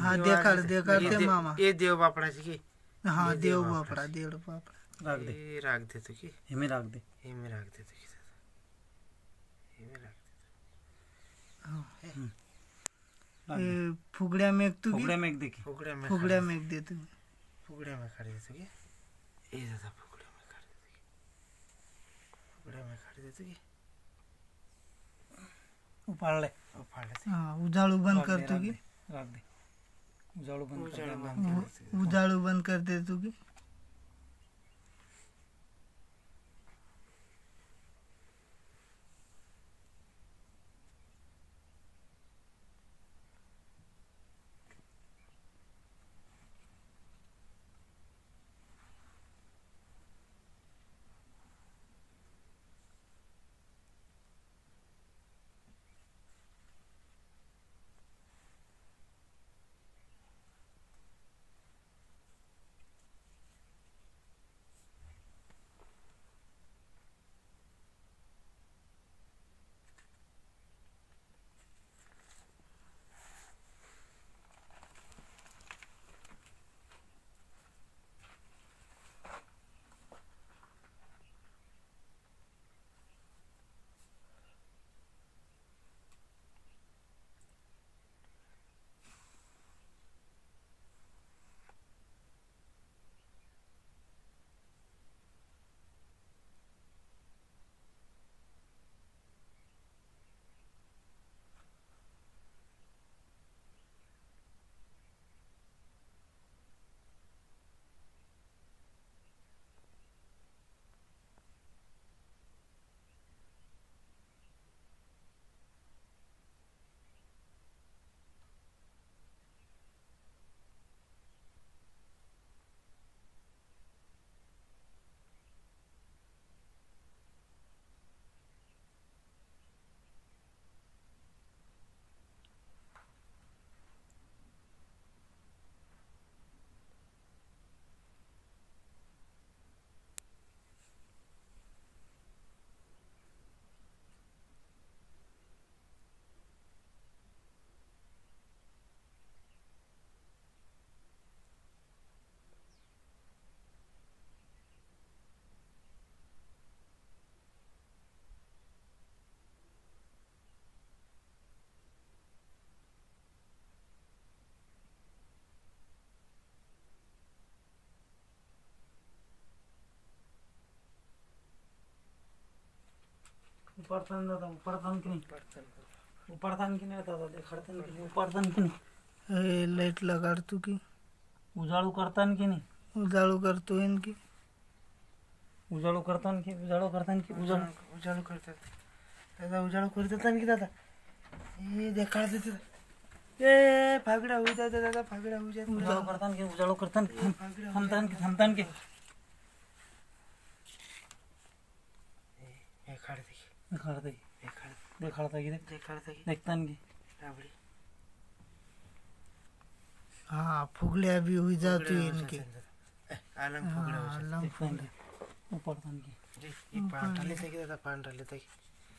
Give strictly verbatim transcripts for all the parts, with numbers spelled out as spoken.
हा देखाड देखाड ते मामा ये देव बापडाची की हा देव बापडा देव बापडा राग दे हे राग देतो की हे मी राग दे हे मी राग देतो की दादा हे मी राग देतो ए, फुगड्या मेघ तू फुगड्या मेघ दे की फुगड्या में फुगड्या मेघ दे तू फुगड्या में काढ देतो की ए दादा फुगड्या में काढ देतो की फुगड्या में काढ देतो की उपाळले फाडले हा उजाळू बंद करतो की राग दे उजाळू बंद कर उजाळू दे. बंद कर देतो. उजाळू बंद कर दे तू की उपाडतान दादा उपाडतान की नाही उपाडतान की नाही दादा देखाडतान की नाही उपाडतान की नाही ए लाईट लगाड तू की उजाळू करतान की नाही उजाळू करतो इन की उजाळू करतान की उजाळू करतान की उजाळू उजाळू करतात दादा उजाळू करतात की दादा हे देखाड देतो ए फागडा होई जाते दादा फागडा होई जाते उजाळू करतान की उजाळू करतान की थांबतान की थांबतान की हे काढ दे देखाडता की हे काढ देखाडता की देखाड दे देखतान की राबडी हा फुगड्या बी हुई जातो इन की आलम फुगडा हा, होई लंब देखतान की उपाडतान की जाते हे पांढरा लेता की दादा पांढरा लेता की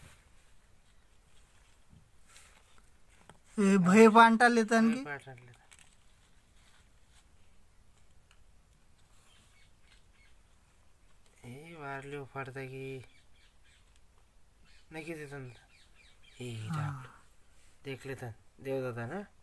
ए भय पांटा लेतान की पांढरा लेता हे वारले उफाडता की नाही की देतात हे देख लेतात देव दादा ना